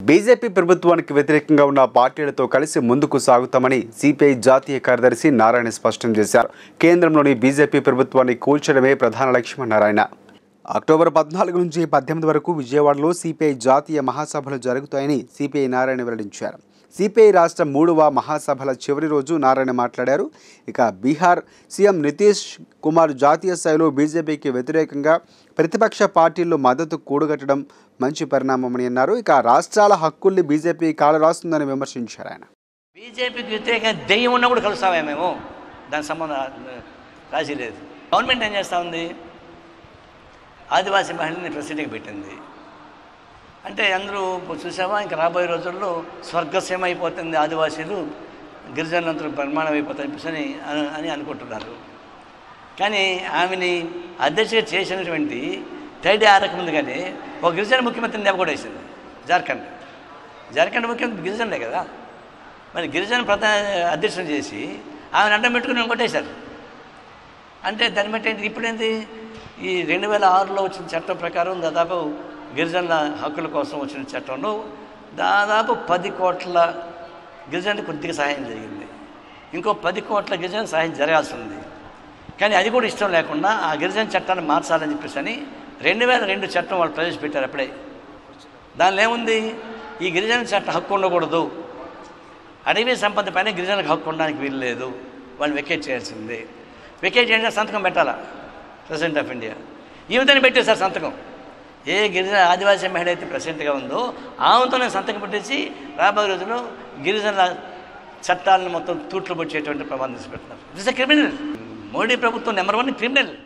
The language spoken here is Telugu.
బీజేపీ ప్రభుత్వానికి వ్యతిరేకంగా ఉన్న పార్టీలతో కలిసి ముందుకు సాగుతామని సిపిఐ జాతీయ కార్యదర్శి నారాయణ స్పష్టం చేశారు. కేంద్రంలోని బీజేపీ ప్రభుత్వాన్ని కూల్చడమే ప్రధాన లక్ష్యమన్నారు ఆయన. అక్టోబర్ 14 నుంచి 18 వరకు విజయవాడలో సిపిఐ జాతీయ మహాసభలు జరుగుతాయని సిపిఐ నారాయణ వెల్లడించారు. సిపిఐ రాష్ట్ర 3వ మహాసభల చివరి రోజు నారాయణ మాట్లాడారు. ఇక బీహార్ సీఎం నితీష్ కుమార్ జాతీయ స్థాయిలో బీజేపీకి వ్యతిరేకంగా ప్రతిపక్ష పార్టీల్లో మద్దతు కూడగట్టడం మంచి పరిణామమని అన్నారు. ఇక రాష్ట్రాల హక్కుల్ని బీజేపీ కాలరాస్తుందని విమర్శించారు ఆయన. బీజేపీకి వ్యతిరేకంగా దెయ్యం ఉన్నా కూడా కలుస్తామే మేము, దాని సంబంధం రాజీ లేదు. గవర్నమెంట్ ఏం చేస్తూ ఉంది, ఆదివాసీ మహిళని ప్రెసిడెంట్గా పెట్టింది. అంటే అందరూ చూసావా, ఇంకా రాబోయే రోజుల్లో స్వర్గసీమ అయిపోతుంది, ఆదివాసీలు గిరిజనులందరూ పరిమాణం అయిపోతాయి అని అనుకుంటున్నారు. కానీ ఆమెని అధ్యక్షగా చేసినటువంటి టైడే ఆరకముందుగానే ఒక గిరిజన ముఖ్యమంత్రిని దెబ్బ కూడా వేసింది. జార్ఖండ్ ముఖ్యమంత్రి గిరిజనులే కదా, మరి గిరిజన ప్రధాన అధ్యక్షులు చేసి ఆమెను అడ్డం పెట్టుకుని కొట్టేశారు. అంటే దాన్ని బట్టి ఏంటి, ఇప్పుడేంటి, ఈ 2006లో వచ్చిన చట్టం ప్రకారం దాదాపు గిరిజనుల హక్కుల కోసం వచ్చిన చట్టంలో దాదాపు 10 కోట్ల గిరిజనులకు కొద్దిగా సహాయం జరిగింది. ఇంకో 10 కోట్ల గిరిజన సహాయం జరగాల్సి ఉంది. కానీ అది కూడా ఇష్టం లేకుండా ఆ గిరిజన చట్టాన్ని మార్చాలని చెప్పేసి అని 2002 చట్టం వాళ్ళు ప్రవేశపెట్టారు. అప్పుడే దానిలో ఏముంది, ఈ గిరిజన చట్ట హక్కు ఉండకూడదు, అడవి సంపద పైన గిరిజనకు హక్కు ఉండడానికి వీలు లేదు, వాళ్ళు వెకేట్ చేయాల్సిందే. వెకేట్ చేయడానికి సంతకం పెట్టాలా ప్రెసిడెంట్ ఆఫ్ ఇండియా. ఈ విధంగా పెట్టేశారు సంతకం. ఏ గిరిజన ఆదివాసీ మహిళ అయితే ప్రెసిడెంట్గా ఉందో ఆమెతోనే సంతకం పెట్టేసి రాబోయే రోజుల్లో గిరిజనుల చట్టాలను మొత్తం తూట్లు పొచ్చేటువంటి ప్రమాదం తీసుకెళ్తున్నారు. It's a criminal. మోడీ ప్రభుత్వం నెంబర్ 1 క్రిమినల్.